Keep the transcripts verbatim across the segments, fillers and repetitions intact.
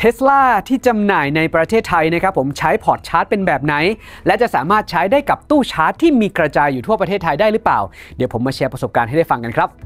Tesla ที่จำหน่ายในประเทศไทยนะครับผมใช้พอร์ตชาร์จเป็นแบบไหนและจะสามารถใช้ได้กับตู้ชาร์จที่มีกระจายอยู่ทั่วประเทศไทยได้หรือเปล่าเดี๋ยวผมมาแชร์ประสบการณ์ให้ได้ฟังกันครับ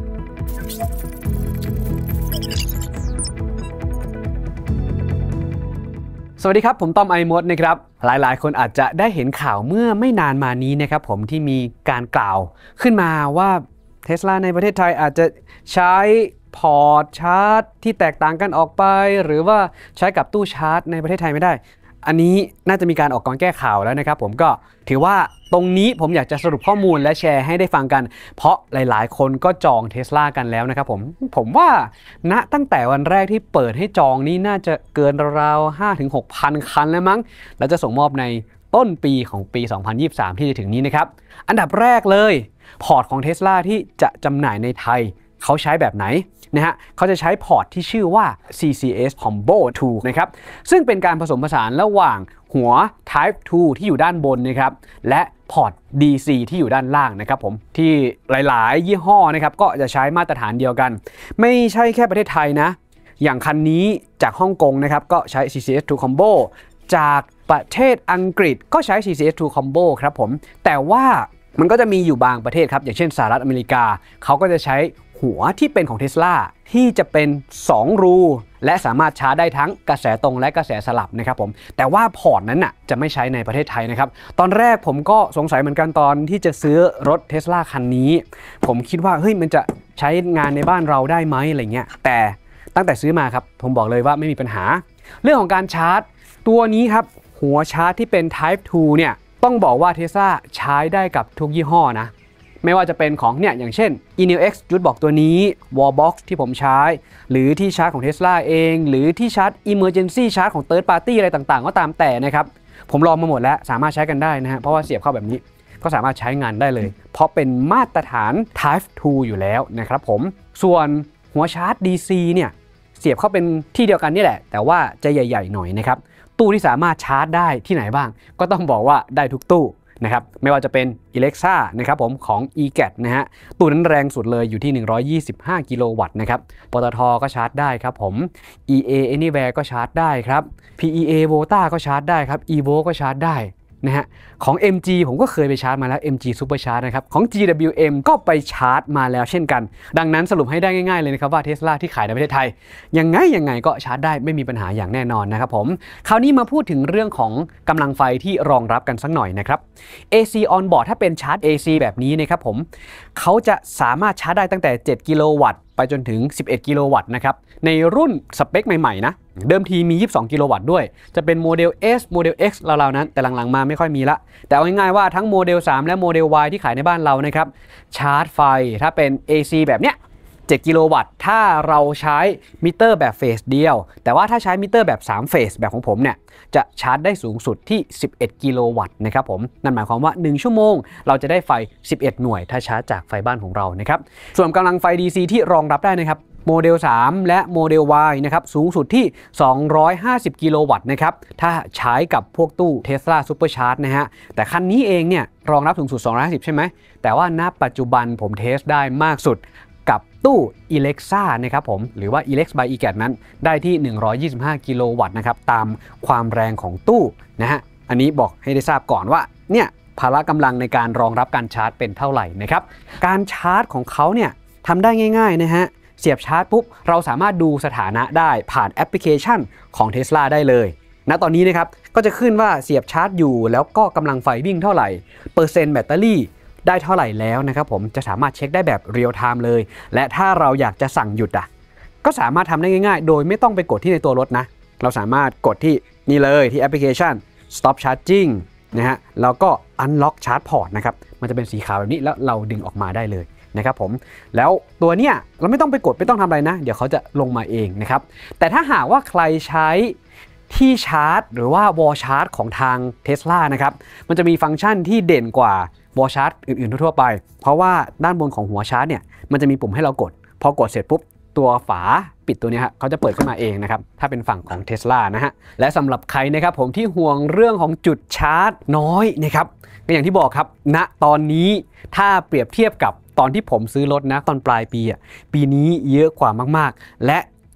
สวัสดีครับผมต้อมไอมดนะครับหลายๆคนอาจจะได้เห็นข่าวเมื่อไม่นานมานี้นะครับผมที่มีการกล่าวขึ้นมาว่า Tesla ในประเทศไทยอาจจะใช้พอร์ตชาร์จที่แตกต่างกันออกไปหรือว่าใช้กับตู้ชาร์จในประเทศไทยไม่ได้อันนี้น่าจะมีการออกการแก้ข่าวแล้วนะครับผมก็ถือว่าตรงนี้ผมอยากจะสรุปข้อมูลและแชร์ให้ได้ฟังกันเพราะหลายๆคนก็จอง Tesla กันแล้วนะครับผมผมว่าณตั้งแต่วันแรกที่เปิดให้จองนี่น่าจะเกินราว ห้าถึงหกพัน คันแล้วมั้งแล้วจะส่งมอบในต้นปีของปี สองพันยี่สิบสาม ที่จะถึงนี้นะครับอันดับแรกเลยพอร์ตของ Tesla ที่จะจำหน่ายในไทยเขาใช้แบบไหนนะฮะเขาจะใช้พอร์ตที่ชื่อว่า ซี ซี เอส Combo ทู นะครับซึ่งเป็นการผสมผสานระหว่างหัว Type ทู ที่อยู่ด้านบนนะครับและพอร์ต ดี ซี ที่อยู่ด้านล่างนะครับผมที่หลายๆยี่ห้อนะครับก็จะใช้มาตรฐานเดียวกันไม่ใช่แค่ประเทศไทยนะอย่างคันนี้จากฮ่องกงนะครับก็ใช้ ซี ซี เอส ทู Combo จากประเทศอังกฤษก็ใช้ ซี ซี เอส ทู Combo ครับผมแต่ว่ามันก็จะมีอยู่บางประเทศครับอย่างเช่นสหรัฐอเมริกาเขาก็จะใช้หัวที่เป็นของ Tesla ที่จะเป็นสองรูและสามารถชาร์จได้ทั้งกระแสตรงและกระแสสลับนะครับผมแต่ว่าพอร์ตนั้นน่ะจะไม่ใช้ในประเทศไทยนะครับตอนแรกผมก็สงสัยเหมือนกันตอนที่จะซื้อรถ Tesla คันนี้ผมคิดว่าเฮ้ยมันจะใช้งานในบ้านเราได้ไหมอะไรเงี้ยแต่ตั้งแต่ซื้อมาครับผมบอกเลยว่าไม่มีปัญหาเรื่องของการชาร์จตัวนี้ครับหัวชาร์จที่เป็น Type ทูเนี่ยต้องบอกว่า Tesla ใช้ได้กับทุกยี่ห้อนะไม่ว่าจะเป็นของเนี่ยอย่างเช่น อี เอ็น อี แอล เอ็กซ์ จุดบอกตัวนี้ Wallbox ที่ผมใช้หรือที่ชาร์จของ Tesla เองหรือที่ชาร์จ Emergency Charge ของ Third Party อะไรต่างๆก็ตามแต่นะครับผมลองมาหมดแล้วสามารถใช้กันได้นะฮะเพราะว่าเสียบเข้าแบบนี้ก็สามารถใช้งานได้เลยเพราะเป็นมาตรฐาน Type ทู อยู่แล้วนะครับผมส่วนหัวชาร์จ ดี ซี เนี่ยเสียบเข้าเป็นที่เดียวกันนี่แหละแต่ว่าจะใหญ่ๆหน่อยนะครับตู้ที่สามารถชาร์จได้ที่ไหนบ้างก็ต้องบอกว่าได้ทุกตู้นะครับไม่ว่าจะเป็น Alexa นะครับผมของ อี แกท นะฮะตู้นั้นแรงสุดเลยอยู่ที่หนึ่งร้อยยี่สิบห้ากิโลวัตต์นะครับปตทก็ชาร์จได้ครับผม อี เอ Anywhere ก็ชาร์จได้ครับ พี อี เอ Volta ก็ชาร์จได้ครับ Evo ก็ชาร์จได้นะฮะของ เอ็ม จี ผมก็เคยไปชาร์จมาแล้ว เอ็ม จี Super Charge นะครับของ จี ดับเบิลยู เอ็ม ก็ไปชาร์จมาแล้วเช่นกันดังนั้นสรุปให้ได้ง่ายๆเลยนะครับว่า Tesla ที่ขายในประเทศไทยยังไงยังไงก็ชาร์จได้ไม่มีปัญหาอย่างแน่นอนนะครับผมคราวนี้มาพูดถึงเรื่องของกำลังไฟที่รองรับกันสักหน่อยนะครับ เอ ซี on board ถ้าเป็นชาร์จ เอ ซี แบบนี้นะครับผมเขาจะสามารถชาร์จได้ตั้งแต่เจ็ดกิโลวัตต์ไปจนถึงสิบเอ็ดกิโลวัตต์นะครับในรุ่นสเปคใหม่ๆนะเดิมทีมียี่สิบสองกิโลวัตต์ด้วยจะเป็นโมเดล S โมเดล X ราวๆนั้นแต่หลังๆมาไม่ค่อยมีละแต่เอาง่ายๆว่าทั้งโมเดลสามและโมเดล Y ที่ขายในบ้านเรานะครับชาร์จไฟถ้าเป็น เอ ซี แบบเนี้ยเจ็ดกิโลวัตต์ถ้าเราใช้มิเตอร์แบบเฟสเดียวแต่ว่าถ้าใช้มิเตอร์แบบสามเฟสแบบของผมเนี่ยจะชาร์จได้สูงสุดที่สิบเอ็ดกิโลวัตต์นะครับผมนั่นหมายความว่าหนึ่งชั่วโมงเราจะได้ไฟสิบเอ็ดหน่วยถ้าชาร์จจากไฟบ้านของเรานะครับส่วนกำลังไฟ ดี ซี ที่รองรับได้นะครับโมเดลสามและโมเดล Y นะครับสูงสุดที่สองร้อยห้าสิบกิโลวัตต์นะครับถ้าใช้กับพวกตู้ Tesla Super Charge นะฮะแต่คันนี้เองเนี่ยรองรับสูงสุดสองร้อยห้าสิบใช่ไหมแต่ว่าณปัจจุบันผมเทสได้มากสุดกับตู้ Alexa นะครับผมหรือว่า Alex by อี แกท นั้นได้ที่หนึ่งร้อยยี่สิบห้ากิโลวัตต์นะครับตามความแรงของตู้นะฮะอันนี้บอกให้ได้ทราบก่อนว่าเนี่ยพละกำลังในการรองรับการชาร์จเป็นเท่าไหร่นะครับการชาร์จของเขาเนี่ยทำได้ง่ายๆนะฮะเสียบชาร์จปุ๊บเราสามารถดูสถานะได้ผ่านแอปพลิเคชันของ Tesla ได้เลยณตอนนี้นะครับก็จะขึ้นว่าเสียบชาร์จอยู่แล้วก็กำลังไฟวิ่งเท่าไหร่เปอร์เซ็นต์แบตเตอรี่ได้เท่าไหร่แล้วนะครับผมจะสามารถเช็คได้แบบเรียลไทม์เลยและถ้าเราอยากจะสั่งหยุดอ่ะก็สามารถทำได้ง่ายๆโดยไม่ต้องไปกดที่ในตัวรถนะเราสามารถกดที่นี่เลยที่แอปพลิเคชัน Stop Charging นะฮะแล้วก็ Unlock Charge Port นะครับมันจะเป็นสีขาวแบบนี้แล้วเราดึงออกมาได้เลยนะครับผมแล้วตัวเนี้ยเราไม่ต้องไปกดไม่ต้องทำอะไรนะเดี๋ยวเขาจะลงมาเองนะครับแต่ถ้าหากว่าใครใช้ที่ชาร์จหรือว่าวอลชาร์จของทาง Tesla นะครับมันจะมีฟังก์ชันที่เด่นกว่าวอลชาร์จอื่นๆทั่วไปเพราะว่าด้านบนของหัวชาร์จเนี่ยมันจะมีปุ่มให้เรากดพอกดเสร็จปุ๊บตัวฝาปิดตัวนี้ฮะเขาจะเปิดขึ้นมาเองนะครับถ้าเป็นฝั่งของ Tesla นะฮะและสำหรับใครนะครับผมที่ห่วงเรื่องของจุดชาร์จน้อยนะครับก็อย่างที่บอกครับณตอนนี้ถ้าเปรียบเทียบกับตอนที่ผมซื้อรถนะตอนปลายปีอ่ะปีนี้เยอะกว่ามากๆและ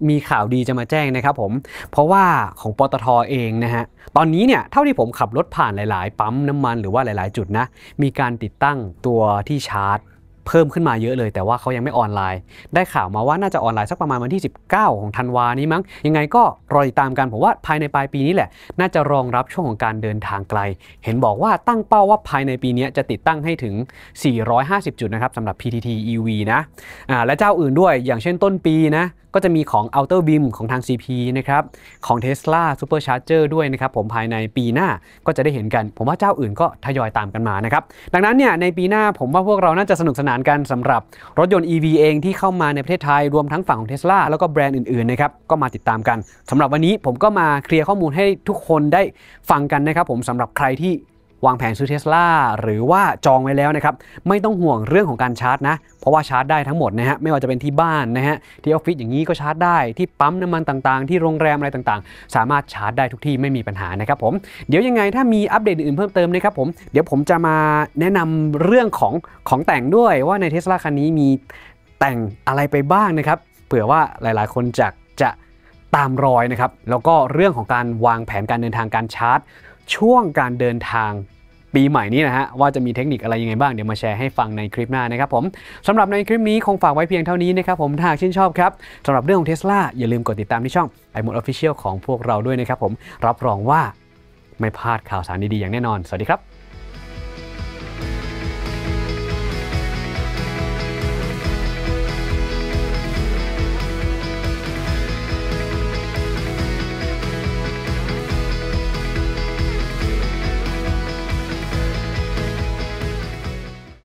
มีข่าวดีจะมาแจ้งนะครับผมเพราะว่าของปตท.เองนะฮะตอนนี้เนี่ยเท่าที่ผมขับรถผ่านหลายๆปั๊มน้ำมันหรือว่าหลายๆจุดนะมีการติดตั้งตัวที่ชาร์จเพิ่มขึ้นมาเยอะเลยแต่ว่าเขายังไม่ออนไลน์ได้ข่าวมาว่าน่าจะออนไลน์สักประมาณวันที่สิบเก้าของธันวานี้มั้งยังไงก็รอติดตามกันผมว่าภายในปลายปีนี้แหละน่าจะรองรับช่วงของการเดินทางไกลเห็นบอกว่าตั้งเป้าว่าภายในปีนี้จะติดตั้งให้ถึงสี่ร้อยห้าสิบจุดนะครับสำหรับ พี ที ที อี วี นะอ่าและเจ้าอื่นด้วยอย่างเช่นต้นปีนะก็จะมีของ Outer Beam ของทาง ซี พี นะครับของ Tesla Supercharger ด้วยนะครับผมภายในปีหน้าก็จะได้เห็นกันผมว่าเจ้าอื่นก็ทยอยตามกันมานะครับดังนั้นเนี่ยในปีหน้าผมว่าพวกเราน่าจะสนุกสนานกันสำหรับรถยนต์ อี วี เองที่เข้ามาในประเทศไทยรวมทั้งฝั่งของ Tesla แล้วก็แบรนด์อื่นๆนะครับก็มาติดตามกันสำหรับวันนี้ผมก็มาเคลียร์ข้อมูลให้ทุกคนได้ฟังกันนะครับผมสำหรับใครที่วางแผนซื้อ Tesla หรือว่าจองไว้แล้วนะครับไม่ต้องห่วงเรื่องของการชาร์จนะเพราะว่าชาร์จได้ทั้งหมดนะฮะไม่ว่าจะเป็นที่บ้านนะฮะที่ออฟฟิศอย่างนี้ก็ชาร์จได้ที่ปั๊มน้ำมันต่างๆที่โรงแรมอะไรต่างๆสามารถชาร์จได้ทุกที่ไม่มีปัญหานะครับผมเดี๋ยวยังไงถ้ามีอัปเดตอื่นๆเพิ่มเติมนะครับผมเดี๋ยวผมจะมาแนะนำเรื่องของของแต่งด้วยว่าใน Tesla คันนี้มีแต่งอะไรไปบ้างนะครับเผื่อว่าหลายๆคนจะจะตามรอยนะครับแล้วก็เรื่องของการวางแผนการเดินทางการชาร์จช่วงการเดินทางปีใหม่นี้นะฮะว่าจะมีเทคนิคอะไรยังไงบ้างเดี๋ยวมาแชร์ให้ฟังในคลิปหน้านะครับผมสำหรับในคลิปนี้คงฝากไว้เพียงเท่านี้นะครับผมถ้าหากชื่นชอบครับสำหรับเรื่องของ Tesla อย่าลืมกดติดตามที่ช่อง iMode Official ของพวกเราด้วยนะครับผมรับรองว่าไม่พลาดข่าวสารดีๆอย่างแน่นอนสวัสดีครับ